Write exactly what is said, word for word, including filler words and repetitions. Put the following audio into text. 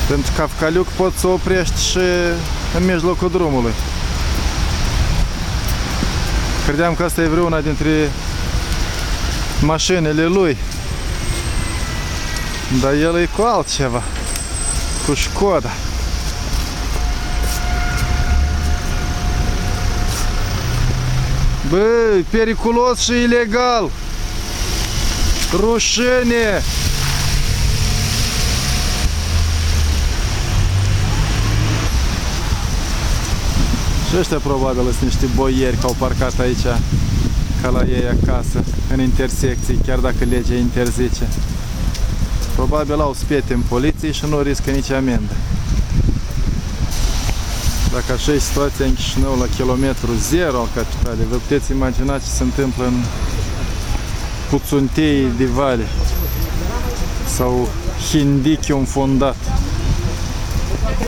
Pentru Cafcaliuc poți să oprești și în mijlocul drumului. Credeam că asta e vreuna dintre mașinile lui. Dar el e cu altceva. Cu Școda. Bă, periculos și ilegal. Rușine! Și ăștia probabil sunt niște boieri că au parcat aici ca la ei acasă, în intersecții, chiar dacă legea interzice. Probabil au spete în poliție și nu riscă nici amendă. Dacă așa e situația în Chișinău la kilometru zero al capitalei, vă puteți imagina ce se întâmplă în Puțuntei de Vale sau Hindichiu înfundat.